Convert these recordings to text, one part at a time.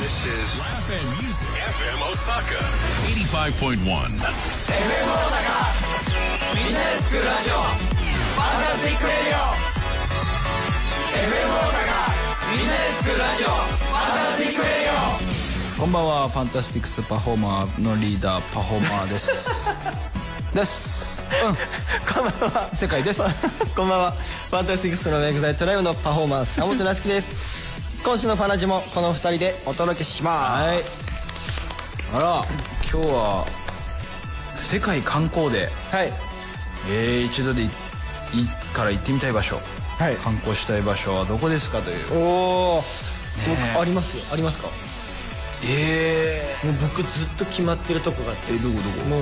This is Laugh and Music FM Osaka 85.1 FM 大阪みんなで作るラジオファンタスティックレディオ FM 大阪みんなで作るラジオファンタスティックレディオ。 こんばんは。ファンタスティックスパフォーマーのリーダーパフォーマーですですこんばんは。 世界ですこんばんは。ファンタスティックスのエグザイトライブのパフォーマー坂本夏樹です。今週のファナジもこの2人でお届けします。 あら、今日は世界観光で、 はい、 一度でいいから行ってみたい場所、 はい、 観光したい場所はどこですかという。 おお、僕ありますよ。ありますか？もう僕ずっと決まってるとこがあって。 どこもう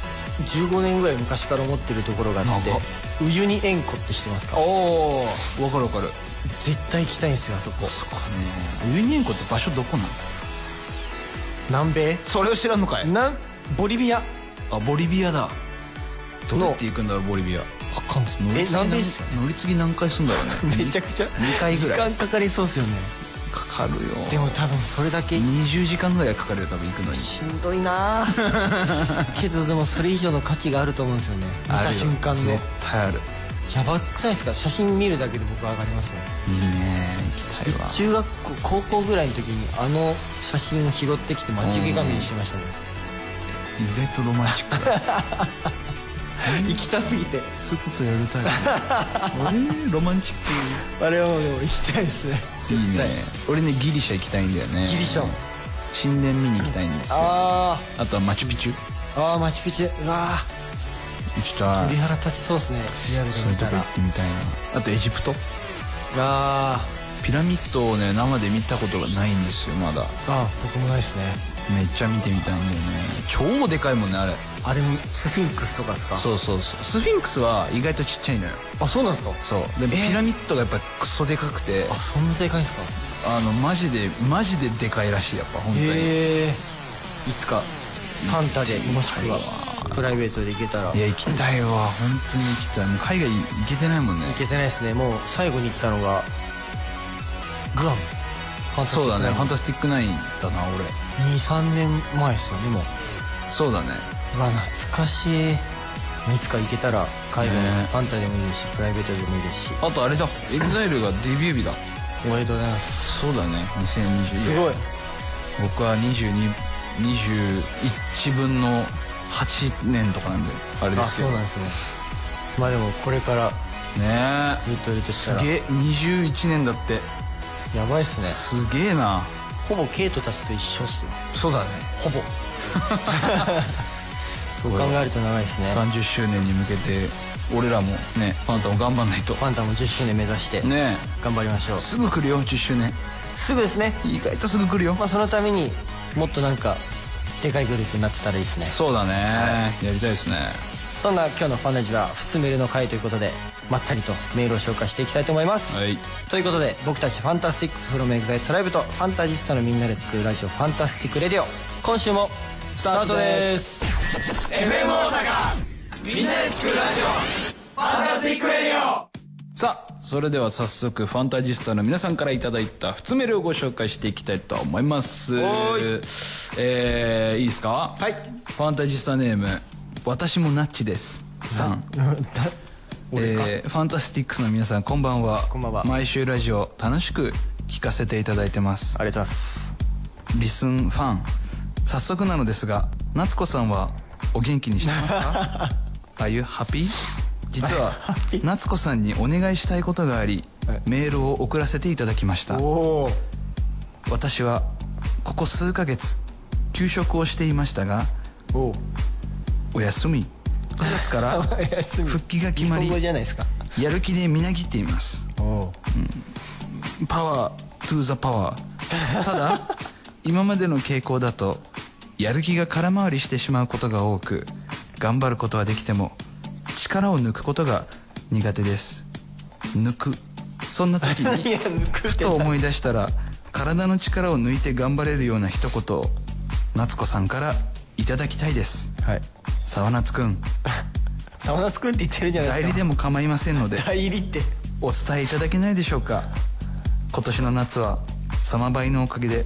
15年ぐらい昔から思ってるところがあって、ウユニ塩湖って知ってますか？ おお、わかるわかる。 絶対行きたいんですよ、あそこ。 そっかね。ウユニ塩湖って場所どこなの？ 南米？ それを知らんのかい？ ボリビア。 あ、ボリビアだ。どうやって行くんだろう、ボリビア。わかんない。 南米っすよね。 乗り継ぎ何回すんだろうね。 めちゃくちゃ 2回ぐらい時間かかりそうっすよね。 かかるよ。 でも多分それだけ 20時間ぐらいかかるよ、多分行くのに。 しんどいなけどでもそれ以上の価値があると思うんですよね。見た瞬間の。 絶対ある。 やばくないですか？写真見るだけで僕上がりますね。 いいね、行きたいわ。 中学校高校ぐらいの時にあの写真を拾ってきて待ち受け紙にしてましたね。 意外とロマンチックだ行きたすぎて。 そういうことやるタイプロマンチック。 あれはもう行きたいですね。 いいね。俺ね、ギリシャ行きたいんだよね。 ギリシャ神殿見に行きたいんですよ。あとはマチュピチュ。 マチュピチュ。うわ行きたい。 鳥肌立ちそうですね、リアルで見たら。 そういうとこ行ってみたいな。あとエジプト。ピラミッドをね、生で見たことがないんですよ、まだ。 僕もないですね。 めっちゃ見てみたいんだよね。超でかいもんね、あれ。 あれスフィンクスとかですか？ そうそうそう。スフィンクスは意外とちっちゃいのよ。 あ、そうなんですか？ そうで、ピラミッドがやっぱクソでかくて。 そんなでかいんですか？ マジででかいらしい、やっぱ本当に。 いつかファンタでもしくはプライベートで行けたら。 いや、行きたいわ、本当に行きたい。もう海外行けてないもんね。 行けてないですね。もう最後に行ったのがグアム。 そうだね、ファンタスティックナインだな、俺。 2、3年前ですよね、もう。 そうだね。 うわ、懐かしい。いつか行けたら海外ファンタでもいいし、プライベートでもいいですし。あとあれだ、EXILE がデビュー日だ。 おめでとうございます。 そうだね、2020。すごい。僕は21分の8年とかなんであれですけど。 そうなんですね。まあでもこれからねずっといるとしたらすげえ。21年だって。 やばいっすね。 すげえな。 ほぼケイトたちと一緒っすよ。 そうだね、 ほぼそう考えると長いですね。 30周年に向けて俺らもね、ファンタも頑張んないと。 ファンタも10周年目指してね、頑張りましょう。すぐ来るよ、10周年。 すぐですね。 意外とすぐ来るよ。 そのためにもっとなんかでかいグループになってたらいいですね。 そうだね、やりたいですね。 そんな今日のファンタジは普通メールの回ということで、まったりとメールを紹介していきたいと思います。ということで、僕たちファンタスティックスフロムエグザイトライブとファンタジスタのみんなで作るラジオ、ファンタスティックレディオ、今週もスタートです。 FM 大阪みんなで作るラジオ、ファンタスティックレディオ。 さあ、それでは早速ファンタジスタの皆さんからいただいた普通メールをご紹介していきたいと思います。いいですか？はい。ファンタジスタネーム、私もナッチですさん。ファンタスティックスの皆さん、こんばんは。こんばんは。毎週ラジオ楽しく聞かせていただいてます。 ありがとうございます。 リスンファン、早速なのですが、夏子さんはお元気にしてますか？Are you happy？ 実は夏子さんにお願いしたいことがあり、メールを送らせていただきました。私はここ数ヶ月休職をしていましたが、お休み、9月から復帰が決まり、やる気でみなぎっています。パワートゥーザパワー。ただ今までの傾向だとやる気が空回りしてしまうことが多く、頑張ることはできても力を抜くことが苦手です。抜く、そんな時にふと思い出したら、体の力を抜いて頑張れるような一言を夏子さんからいただきたいです。沢夏くん沢夏くんって言ってるじゃないですか。 代理でも構いませんので、 代理ってお伝えいただけないでしょうか。今年の夏はサマバイのおかげで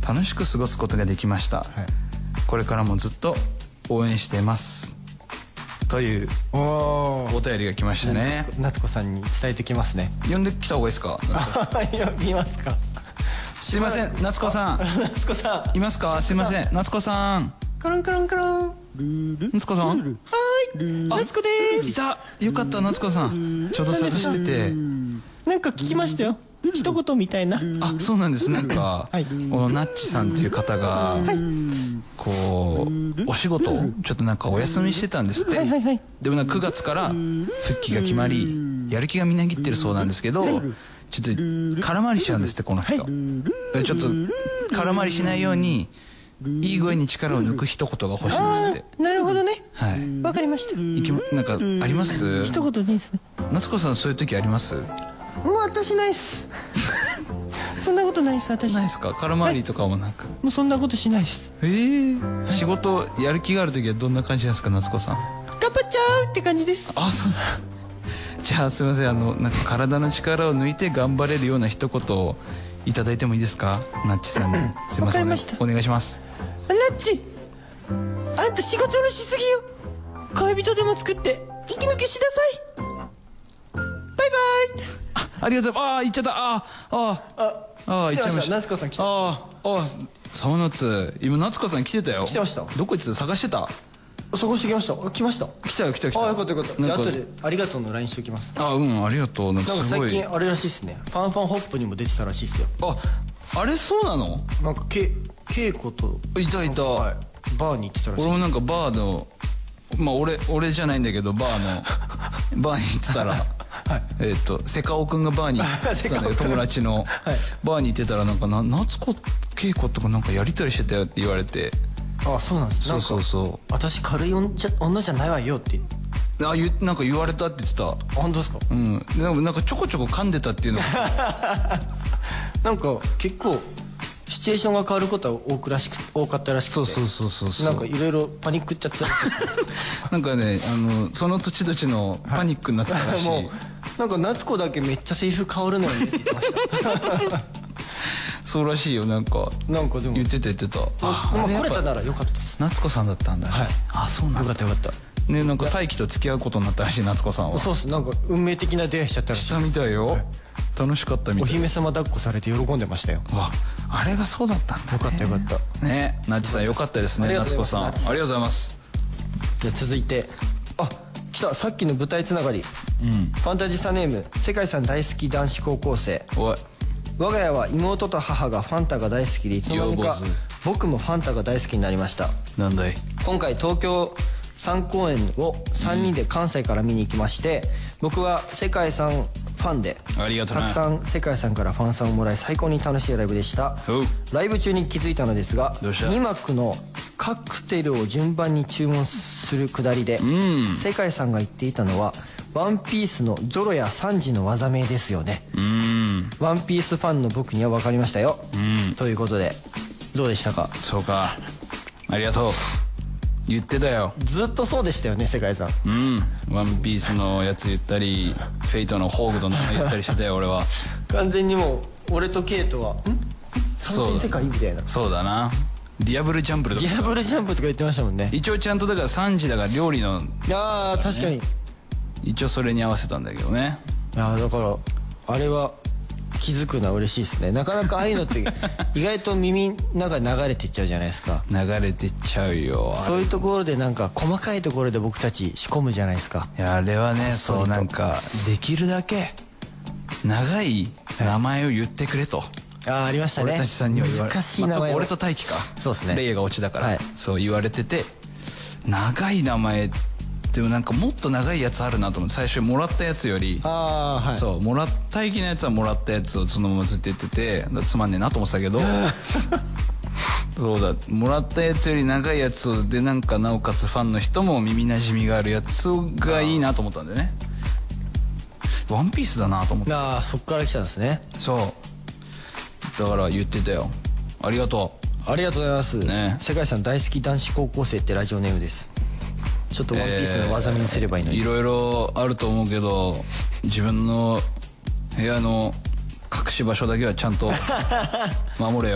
楽しく過ごすことができました、これからもずっと応援していますというお便りが来ましたね。 夏子さんに伝えてきますね。 呼んできた方がいいですか？ 見ますか？ すいません、夏子さん。 夏子さんいますか？すいません、夏子さん。 カランカランカラン。 夏子さん。はい、 夏子です。 いた。よかった、夏子さん。ちょうど探してて。 なんか聞きましたよ。一言みたいな。 あ、そうなんです。なんか、このナッチさんっていう方が、こうお仕事をちょっとなんかお休みしてたんですって。でもなんか9月から復帰が決まり、やる気がみなぎってるそうなんですけど、ちょっと空回りしちゃうんですってこの人。ちょっと空回りしないようにいい具合に力を抜く一言が欲しいんですって。 なるほどね。 はい。 わかりました。 なんかあります？ 一言でいいですね。 夏子さんそういう時あります？ もう私ないっす。そんなことないっす私。 ないですか？空回りとかもなく。 もうそんなことしないっす。 仕事やる気がある時はどんな感じなんですか夏子さん？ 頑張っちゃうって感じです。 あ、そうなん。じゃあすみません、なんか体の力を抜いて頑張れるような一言をいただいてもいいですか？ナッチさんに。すみません、お願いします。 ナッチ、あんた仕事のしすぎよ。恋人でも作って息抜きしなさい。バイバイ。 ありがとう。言っちゃった。言っちゃいました。 夏子さん来てました。そう夏、今夏子さん来てたよ。 来てました。 どこ行って探してた？ 探してきました。来ました。 来たよ。 よかった。じゃあ後でありがとうの LINE しておきます。 ありがとう。なんか最近あれらしいですね。ファンホップにも出てたらしいですよ。 あれそうなの？ なんか稽古といた、 はい、バーに行ってたらしい。 俺もなんかバーの俺じゃないんだけどバーに行ってたらセカオくんがバーに行ってたんだよ。友達のバーに行ってたらなんか夏子稽古とかなんかやりたりしてたよって言われて。 あ、そうなんです。 そう私軽い女じゃないわよってなんか言われたって言ってた。 本当ですか？ でもなんかちょこちょこ噛んでたっていうのがなんか結構シチュエーションが変わることは多かったらしくて。 そうなんかいろいろパニックっちゃってなんかねその土地土地のパニックになってたらしい。 もうなんか夏子だけめっちゃセリフ変わるのにって言ってましたそうらしいよ。なんかでも言ってた来れたならよかったです。 夏子さんだったんだね。そうなんだ。 よかったね。なんか大輝と付き合うことになったらしい夏子さんは。 そうっす。なんか運命的な出会いしちゃったらしい。 したみたいよ。楽しかったみたい。 お姫様抱っこされて喜んでましたよ。 あれがそうだったんだね。 よかったね。ナッチさんよかったですね。夏子さんありがとうございます。 じゃあ続いて来た。さっきの舞台つながり。ファンタジスタネーム世界さん大好き男子高校生。我が家は妹と母がファンタが大好きでいつの間にか僕もファンタが大好きになりました。 なんだい。 今回東京3公演を3人で関西から見に行きまして、僕は世界さんファンでたくさん世界さんからファンさんをもらい最高に楽しいライブでした。ライブ中に気づいたのですが2幕のカクテルを順番に注文するくだりで世界さんが言っていたのはワンピースのゾロやサンジの技名ですよね。ワンピースファンの僕には分かりましたよ。ということでどうでしたか？ そうか、ありがとう。言ってたよ。 ずっとそうでしたよね世界さん。 ワンピースのやつ言ったりフェイトのホーグドの言ったりしてたよ俺は。 完全にもう俺とケイトは三千世界みたいな。 そうだな。ディアブルジャンプとか。 ディアブルジャンプとか言ってましたもんね。 一応ちゃんとだから3時だから料理の、 確かに一応それに合わせたんだけどね。 だからあれは気づくのは嬉しいですね。なかなかああいうのって意外と耳の中に流れていっちゃうじゃないですか。 流れていっちゃうよ。 そういうところでなんか細かいところで僕たち仕込むじゃないですか。 いやあれはね、そうなんかできるだけ長い名前を言ってくれと。 ありましたね。 俺たちさんには言われて、 難しい名前を、 俺と大輝か。 そうですね。 レイヤがオチだから、そう言われてて、長い名前でもなんかもっと長いやつあるなと思って、最初もらったやつより、そう大輝のやつはもらったやつをそのままずっと言っててつまんねえなと思ってたけどそうだ、もらったやつより長いやつでなんかなおかつファンの人も耳なじみがあるやつがいいなと思ったんだよね。ワンピースだなと思って。 そっから来たんですね。 そうだから言ってたよ。ありがとう。ありがとうございます、 ね、 世界さん大好き男子高校生ってラジオネームです。ちょっとワンピースの技名にすればいいのに、 いろいろあると思うけど自分の部屋の隠し場所だけはちゃんと守れよ。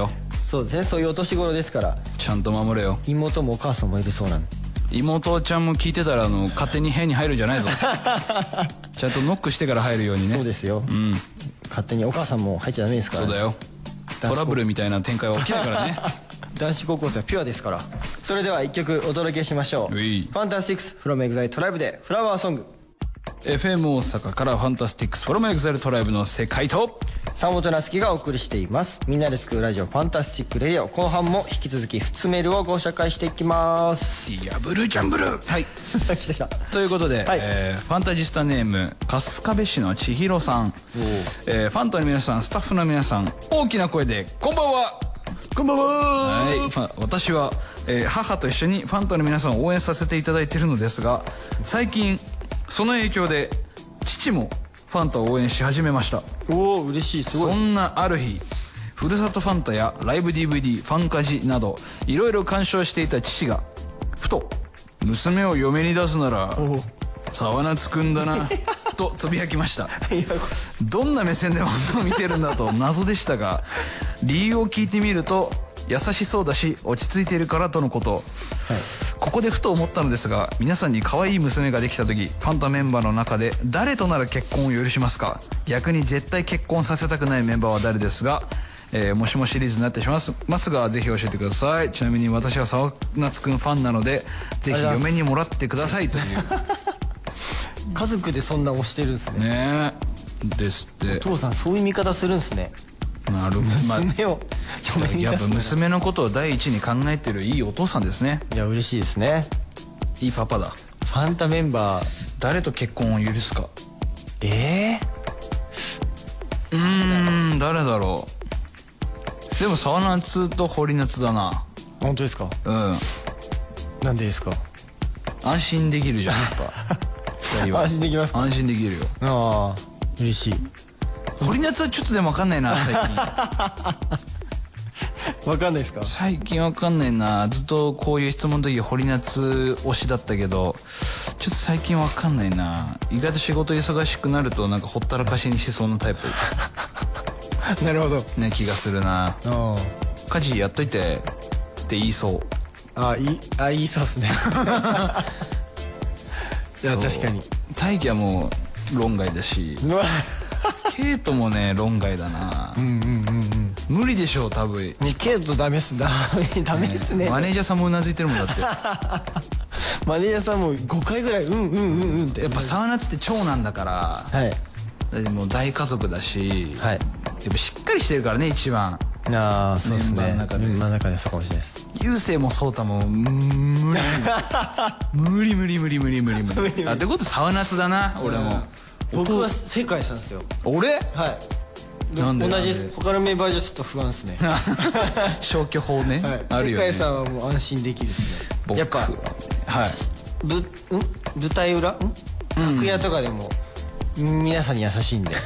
そうですね、そういうお年頃ですから。 ちゃんと守れよ。 妹もお母さんもいるそうなんで。 妹ちゃんも聞いてたら勝手に部屋に入るんじゃないぞ。ちゃんとノックしてから入るようにね。 そうですよ、勝手にお母さんも入っちゃダメですから、ね、 そうだよ。トラブルみたいな展開は起きないからね。 男子高校生はピュアですから。それでは1曲お届けしましょう。ファンタスティックスフロムエグザイルトライブでフラワーソング。 FM 大阪からファンタスティックスフロムエグザイルトライブの世界と山本那月がお送りしています。みんなで救うラジオファンタスティックレディオ、後半も引き続き普通メールをご紹介していきます。 ディアブルジャンブル。はい来た来た。 ということで、ファンタジスタネーム春日部市の千尋さん、ファンタの皆さん、スタッフの皆さん、大きな声でこんばんは。 こんばんは。 はい、私は、母と一緒にファンタの皆さんを応援させていただいているのですが、最近その影響で父もファンタを応援し始めました。 おお、嬉しい。すごい。 そんなある日、ふるさとファンタやライブ DVD、ファンカジなどいろいろ鑑賞していた父がふと娘を嫁に出すなら沢夏くんだなとつぶやきました。どんな目線でファンタを見てるんだと謎でしたが、理由を聞いてみると優しそうだし落ち着いているからとのこと、ここでふと思ったのですが、皆さんに可愛い娘ができた時、ファンタメンバーの中で誰となら結婚を許しますか？逆に絶対結婚させたくないメンバーは誰ですが、もしもシリーズになってしまいますが、ぜひ教えてください。ちなみに私は沢夏くんファンなので、ぜひ嫁にもらってくださいという。 家族でそんな推してるんですね。 ねえですって。 お父さんそういう見方するんですね。 なるほど。 娘を嫁に出す。 やっぱ娘のことを第一に考えてるいいお父さんですね。 いや嬉しいですね。 いいパパだ。 ファンタメンバー誰と結婚を許すか。誰だろう。でも沢夏と堀夏だな。 本当ですか？なんでですか？ 安心できるじゃんやっぱ。 安心できますか？ 安心できるよ。 ああ嬉しい。 堀夏はちょっとでも分かんないな最近。 分かんないですか？ 最近分かんないな。ずっとこういう質問の時堀夏推しだったけど、ちょっと最近分かんないな。意外と仕事忙しくなるとなんかほったらかしにしそうなタイプ。 なるほどね、気がするな。家事やっといてって言いそう。 言いそうですね。いや確かに。 大輝はもう論外だし、ケイトもね論外だな。無理でしょう多分。 ケイトダメっす。ダメですね。 マネージャーさんもうなずいてるもんだって。 マネージャーさんも5回ぐらいって。 やっぱ沢夏って長男だから、だってもう大家族だし、やっぱしっかりしてるからね一番。 そうですね。メンバーの中でそうかもしれないです。 雄星も颯太も無理。ってこと沢夏だな俺も。 僕は世界さんですよ。 俺？ はい。同じです。他のメンバーじゃちょっと不安ですね。 消去法ね。あるよね。 世界さんはもう安心できるですね。やっぱ舞台裏楽屋とかでも皆さんに優しいんで。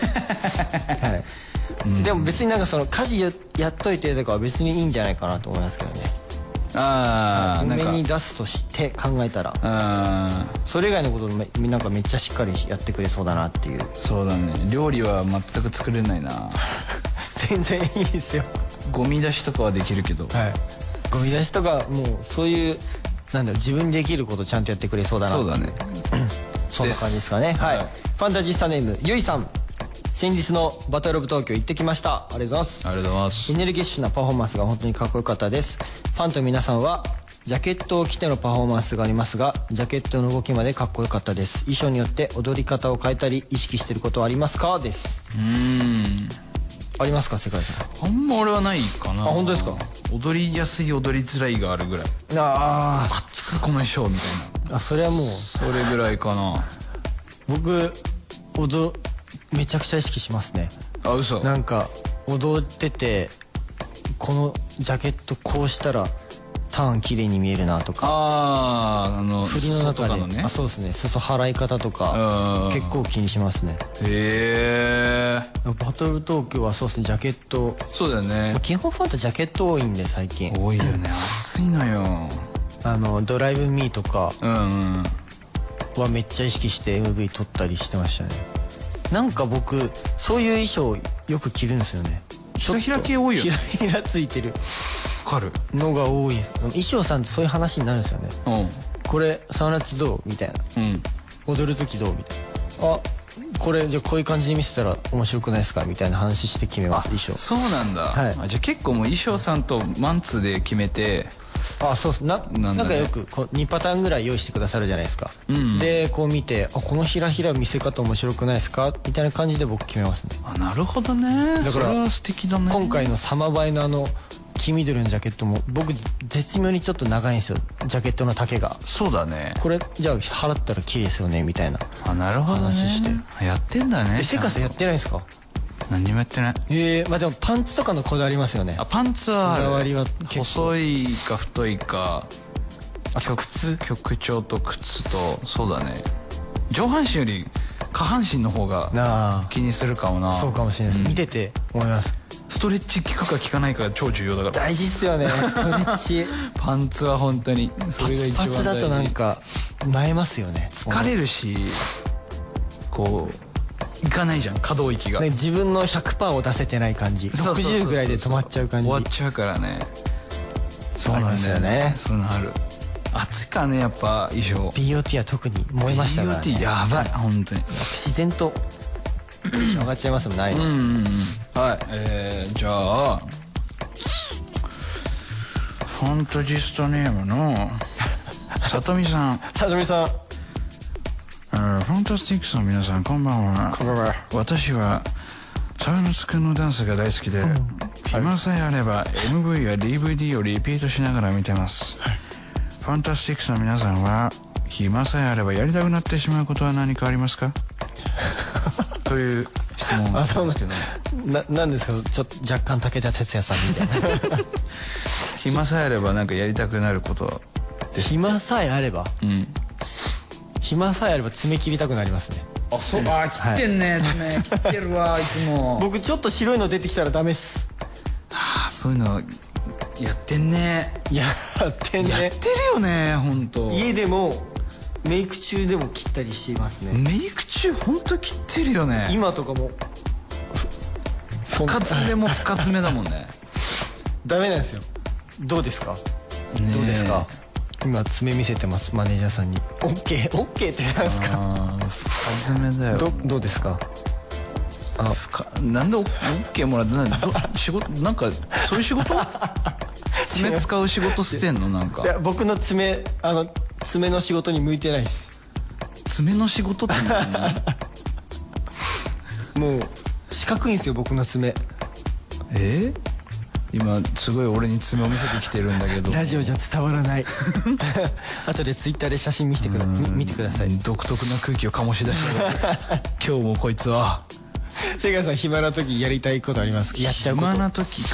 でも別になんかその家事やっといてとかは別にいいんじゃないかなと思いますけどね。嫁に出すとして考えたら、それ以外のことなんかめっちゃしっかりやってくれそうだなっていう。 そうだね。料理は全く作れないな。 全然いいですよ。 ゴミ出しとかはできるけど、 ゴミ出しとかもうそういうなんだろう、自分にできることちゃんとやってくれそうだな。 そうだね。 そんな感じですかね。ファンタジスタネームゆいさん。先日のバトルオブ東京行ってきました。ありがとうございます。 ありがとうございます。 エネルギッシュなパフォーマンスが本当にかっこよかったです。ファンと皆さんはジャケットを着てのパフォーマンスがありますが、ジャケットの動きまでかっこよかったです。衣装によって踊り方を変えたり意識してることはありますか？です。ありますか世界さん？ あんま俺はないかな。 本当ですか？ 踊りやすい踊りづらいがあるぐらい。この衣装みたいな。 それはもうそれぐらいかな。 僕めちゃくちゃ意識しますね。 嘘。 なんか踊っててこのジャケットこうしたらターン綺麗に見えるなとか、振りの中でね。そうですね。裾払い方とか結構気にしますね。バトル東京はそうですね、ジャケット。そうだよね。基本ファンタジャケット多いんで最近。 多いよね。暑いのよ。 ドライブミーとかはめっちゃ意識して MV 撮ったりしてましたね。なんか僕そういう衣装よく着るんですよね。 ひらひら系多いよね。 ひらひらついてるわかるのが多いです。衣装さんってそういう話になるんですよね。これサウナツどうみたいな、踊る時どうみたいな、あこれじゃあこういう感じに見せたら面白くないですかみたいな話して決めます。衣装。 そうなんだ、 はい、 じゃあ結構もう衣装さんとマンツーで決めて、 そうっす。なんかよくこう2パターンぐらい用意してくださるじゃないですか、でこう見て、このひらひら見せ方面白くないですかみたいな感じで僕決めますね。 なるほどね。 だからそれは素敵だね。 今回のサマバイの黄緑のジャケットも僕絶妙にちょっと長いんですよ、ジャケットの丈が。 そうだね。 これじゃあ払ったら綺麗ですよねみたいな。 なるほどね。 話してやってんだね。 せかさんやってないですか？ 何にもやってない。 まあでもパンツとかのこだわりますよね。 パンツはある。 こだわりは細いか太いか。 あと靴、 曲調と靴と。そうだね。上半身より下半身の方が気にするかもな。 そうかもしれないです、見てて思います。 ストレッチ効くか効かないかが超重要だから。 大事っすよねストレッチパンツは本当にそれが一番大事。 パツパツだとなんか萎えますよね。 疲れるし、こういかないじゃん、可動域が、 ね、自分の 100% を出せてない感じ。60ぐらいで止まっちゃう感じ。 終わっちゃうからね。 そうなんですよね。 そういうのある。暑いかね、やっぱ衣装。 BOT は特に燃えましたからね。 BOT やばい本当に。 自然と上がっちゃいますもん。ないの。 はい、じゃあファンタジストネームのさとみさん。 さとみさん、 ファンタスティックスの皆さんこんばんは。 こんばんは。 私はサウナツくんのダンスが大好きで、暇さえあれば MV や DVD をリピートしながら見てます。ファンタスティックスの皆さんは暇さえあればやりたくなってしまうことは何かありますかという質問なんですけど、 なんですか、ちょっと若干武田鉄矢さんみたいな暇さえあればなんかやりたくなることです。 暇さえあれば、暇さえあれば爪切りたくなりますね。 切ってんね、爪切ってるわいつも。 僕ちょっと白いの出てきたらダメっす。 そういうのやってんね。 やってんね。 やってるよね本当。 家でもメイク中でも切ったりしていますね。 メイク中本当切ってるよね。 今とかも深爪も深爪だもんねダメなんですよ。どうですか、どうですか。今爪見せてます、マネージャーさんに。 OK ってなんですか。 深爪だよ。 どうですか。 なんで OK もらって仕事なんかそういう仕事爪使う仕事してんの。なんかいや僕の爪の仕事に向いてないです。 爪の仕事ってもう四角いんですよ僕の爪。 今すごい俺に爪を見せてきてるんだけどラジオじゃ伝わらない後でツイッターで写真見てください。 独特な空気を醸し出してる今日もこいつは。 瀬川さん暇な時やりたいことありますか。やっちゃうこと。 暇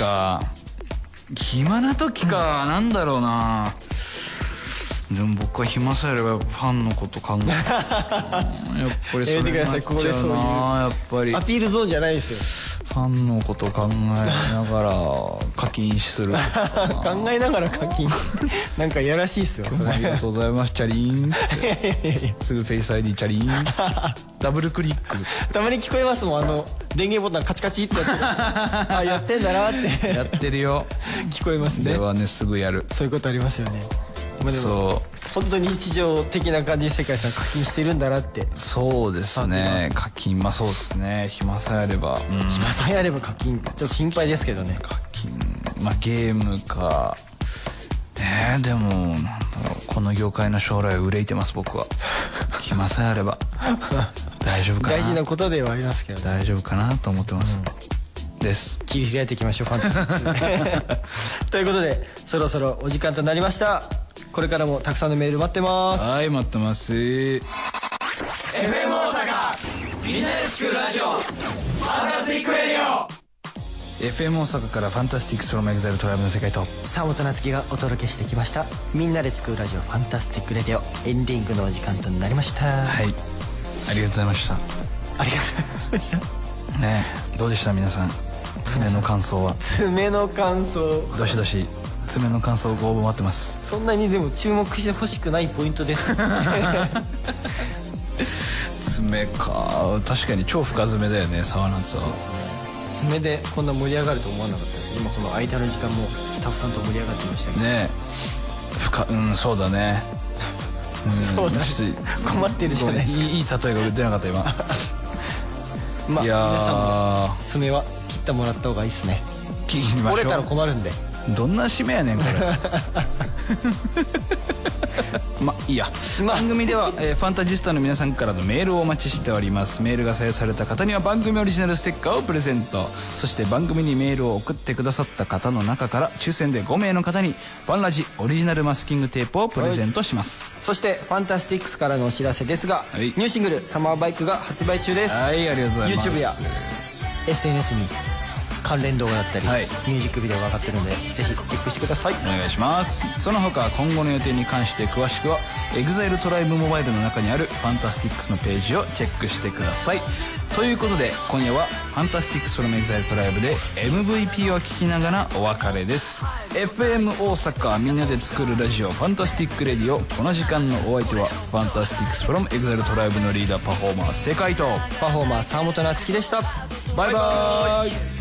な時か、なんだろうな。でも僕は暇さえあればファンのこと考えるやっぱりそれになっちゃうな。 ここでそういうやっぱりアピールゾーンじゃないですよ。 ファンのこと考えながら課金する考えながら課金なんかやらしいっすよそれ。 ありがとうございますチャリーンってすぐフェイス ID チャリーンダブルクリック。 たまに聞こえますもん、電源ボタンカチカチってやってあやってんだなってやってるよ聞こえますね。 ではねすぐやる。 そういうことありますよね。まあ、でも本当に日常的な感じで世界さん課金してるんだなって。 そうですね、課金そうですね。暇さえあれば、 暇さえあれば課金ちょっと心配ですけどね。 課金ゲームか。でもなんだろう、この業界の将来を憂いてます僕は暇さえあれば大丈夫かな。 大事なことではありますけど、ね、 大丈夫かなと思ってます、です。 切り開いていきましょうファンタジーということでそろそろお時間となりました。これからもたくさんのメール待ってます。 はい待ってます。 FM 大阪みんなで作るラジオファンタスティックレディオ。 FM 大阪からファンタスティックスフロムエグザイルトライブの世界と沢本夏樹がお届けしてきましたみんなで作るラジオファンタスティックレディオ。エンディングのお時間となりました。 はい、ありがとうございました。 ありがとうございましたね。どうでした皆さん、爪の感想は。 爪の感想どしどし爪の感想をご応募待ってます。 そんなにでも注目してほしくないポイントです爪か、確かに超深爪だよね沢夏は。 爪でこんな盛り上がると思わなかったです。今この間の時間もスタッフさんと盛り上がってましたけどね。そうだね。 そうだ、困ってるじゃないですか。 いい例えが出なかった今。 まあ皆さんも爪は切ってもらった方がいいですね。折れたら困るんで。 どんな締めやねんこれ。まあいいや。番組では、ファンタジスタの皆さんからのメールをお待ちしております。メールが採用された方には番組オリジナルステッカーをプレゼント。そして番組にメールを送ってくださった方の中から抽選で5名の方にファンラジオリジナルマスキングテープをプレゼントします。 そしてファンタスティックスからのお知らせですが、ニューシングル「サマーバイク」が発売中です。 はい、ありがとうございます。 YouTube や SNS に関連動画だったり、ミュージックビデオが上がってるのでぜひチェックしてください。 お願いします。その他今後の予定に関して詳しくは EXILE トライブモバイルの中にあるファンタスティックスのページをチェックしてください。ということで今夜はファンタスティックス from EXILE トライブで MVP を聴きながらお別れです。 FM 大阪みんなで作るラジオファンタスティックレディオ。この時間のお相手はファンタスティックス from EXILE トライブのリーダーパフォーマー世界とパフォーマー沢本夏樹でした。 バイバーイ。